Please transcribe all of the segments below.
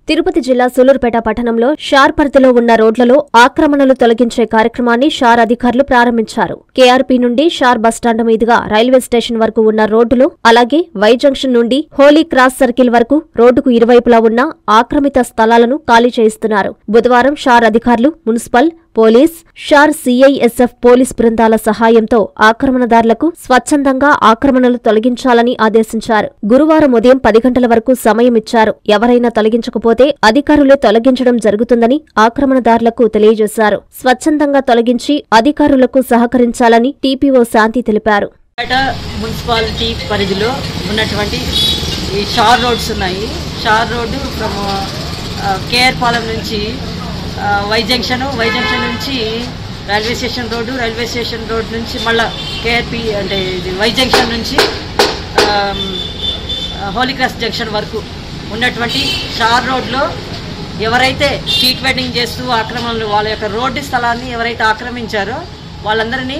తిరుపతి జిల్లా సూలూరుపేట పట్టణంలో షార్ పరిధిలో ఉన్న రోడ్లలో ఆక్రమణలు తొలగించే కార్యక్రమాన్ని షార్ అధికారులు ప్రారంభించారు. కేఆర్పీ నుండి షార్ బస్టాండ్ మీదుగా రైల్వే స్టేషన్ వరకు ఉన్న రోడ్డులో, అలాగే వై జంక్షన్ నుండి హోలీ క్రాస్ సర్కిల్ వరకు రోడ్డుకు ఇరువైపులా ఉన్న ఆక్రమిత స్థలాలను ఖాళీ చేయిస్తున్నారు. బుధవారం షార్ అధికారులు, municipal, police, SHAR CISF police బృందాల సహాయంతో ఆక్రమణదారులకు స్వచ్ఛందంగా ఆక్రమణలు తొలగించాలని ఆదేశించారు. గురువారం ఉదయం 10 గంటల వరకు సమయం ఇచ్చారు. ఎవరైనా తొలగించకపోతే అధికారులు తొలగించడం జరుగుతుందని ఆక్రమణదారులకు తెలియజేశారు. స్వచ్ఛందంగా తొలగించి అధికారులకు సహకరించాలని టీపీఓ శాంతి తెలిపారు. మున్సిపాలిటీ పరిధిలో ఉన్నటువంటి ఈ షార్ రోడ్స్ ఉన్నాయి. SHAR road from KR Palem నుంచి వై జంక్షన్ నుంచి రైల్వే స్టేషన్ రోడ్డు నుంచి మళ్ళీ కేఆర్పీ అంటే వై జంక్షన్ నుంచి హోలీ క్రాస్ జంక్షన్ వరకు ఉన్నటువంటి షార్ రోడ్లో ఎవరైతే స్ట్రీట్ వెడ్డింగ్ చేస్తూ ఆక్రమణలు వాళ్ళ యొక్క రోడ్డు స్థలాన్ని ఎవరైతే ఆక్రమించారో వాళ్ళందరినీ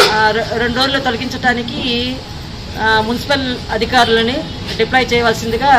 2 రోజుల్లో తొలగించడానికి మున్సిపల్ అధికారులని డిప్లాయ్ చేయవలసిందిగా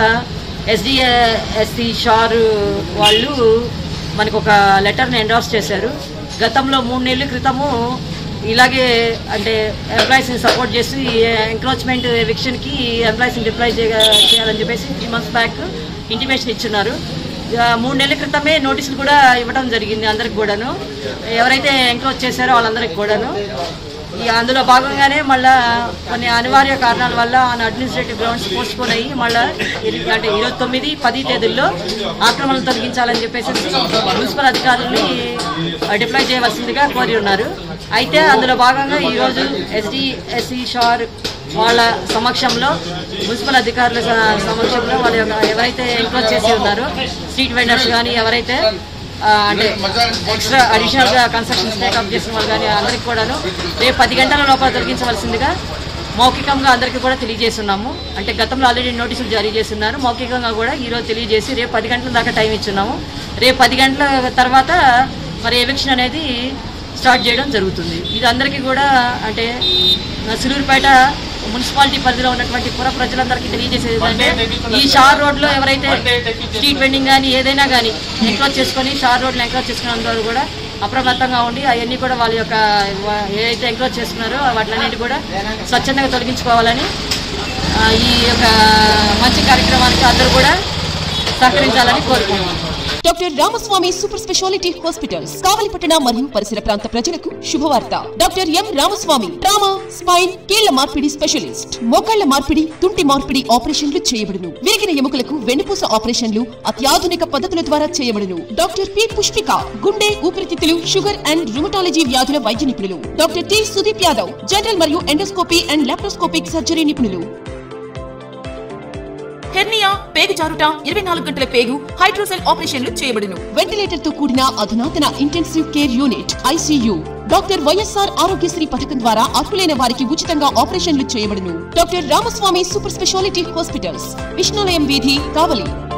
ఎస్డిఎస్సి షార్ వాళ్ళు మనకు ఒక లెటర్ని ఎండార్స్ చేశారు. గతంలో 3 నెలల క్రితము ఇలాగే అంటే ఎంప్లాయీస్ని సపోర్ట్ చేసి ఎంక్రోచ్మెంట్ ఎవిక్షన్కి ఎంప్లాయీస్ని డిప్లాయ్ చేయాలని చెప్పేసి 3 మంత్స్ బ్యాక్ ఇంటిమేషన్ ఇచ్చున్నారు. 3 నెలల క్రితమే నోటీసులు కూడా ఇవ్వడం జరిగింది అందరికి కూడాను, ఎవరైతే ఎంక్రోచ్ చేశారో వాళ్ళందరికీ కూడాను. అందులో భాగంగానే మళ్ళీ కొన్ని అనివార్య కారణాల వల్ల అడ్మినిస్ట్రేటివ్ గ్రౌండ్స్ పోస్ట్ పోన్ అయ్యి మళ్ళీ అంటే 29, 10 తేదీల్లో ఆక్రమణలు తొలగించాలని చెప్పేసి మున్సిపల్ అధికారులని డిప్లాయ్ చేయవలసిందిగా కోరి ఉన్నారు. అయితే అందులో భాగంగా ఈరోజు ఎస్డిఎస్సి షార్ వాళ్ళ సమక్షంలో, మున్సిపల్ అధికారుల సమక్షంలో వాళ్ళ ఎవరైతే ఎంక్రోచ్ చేసి ఉన్నారో స్ట్రీట్ వెండర్స్ కానీ ఎవరైతే అంటే ఎక్స్ట్రా అడిషనల్గా కన్స్ట్రక్షన్స్ టేకప్ చేసిన వాళ్ళు కానీ అందరికీ కూడాను రేపు 10 గంటల లోపల తొలగించవలసిందిగా మౌఖికంగా అందరికీ కూడా తెలియజేస్తున్నాము. అంటే గతంలో ఆల్రెడీ నోటీసులు జారీ చేస్తున్నారు. మౌఖికంగా కూడా ఈరోజు తెలియజేసి రేపు 10 గంటల దాకా టైం ఇచ్చున్నాము. రేపు 10 గంటల తర్వాత మరి ఎవిక్షన్ అనేది స్టార్ట్ చేయడం జరుగుతుంది. ఇది అందరికీ కూడా అంటే సూలూరుపేట మున్సిపాలిటీ పరిధిలో ఉన్నటువంటి పుర ప్రజలందరికీ తెలియజేసేది ఏంటంటే ఈ షార్ రోడ్లో ఎవరైతే స్ట్రీట్ వెండింగ్ కానీ ఏదైనా కానీ ఎంక్రోచ్ చేసుకొని షార్ రోడ్లు ఎంక్రోచ్ చేసుకున్న అందరూ కూడా అప్రమత్తంగా ఉండి అవన్నీ కూడా వాళ్ళ యొక్క ఏదైతే ఎంక్రోచ్ చేసుకున్నారో వాటిలన్నింటి కూడా స్వచ్ఛందంగా తొలగించుకోవాలని ఈ యొక్క మంచి కార్యక్రమానికి అందరూ కూడా సహకరించాలని కోరుకుంటున్నాం. Doctor Ramaswamy super specialty hospitals కావలిపట్టణ మరియు పరిసర ప్రాంత ప్రజలకు శుభవార్త. Doctor M Ramaswamy trauma, spine, కీళ్ల మార్పిడి స్పెషలిస్ట్. మోకాళ్ల మార్పిడి, తుంటి మార్పిడి ఆపరేషన్లు చేయబడును. విరిగిన ఎముకలకు వెన్నుపూస ఆపరేషన్లు అత్యాధునిక పద్ధతుల ద్వారా చేయబడును. డాక్టర్ పి పుష్పిక గుండె, ఊపిరితిత్తులు, షుగర్ అండ్ రుమటాలజీ వ్యాధుల వైద్య నిపుణులు. Doctor T Sudeep Yadav general మరియు ఎండోస్కోపీ అండ్ లాప్రోస్కోపిక్ సర్జరీ నిపుణులు. హెర్నియా, పేగు జారుట, 24 గంటల పేగు, హైడ్రోసెల్ ఆపరేషన్లు చేయబడును. వెంటిలేటర్ తో కూడిన అధునాతన intensive care unit ICU. Doctor YSR Aarogyasri పథకం ద్వారా అర్హులైన వారికి ఉచితంగా ఆపరేషన్లు చేయబడును. Doctor Ramaswamy super specialty hospitals, Vishnulayam వీధి, కావలి.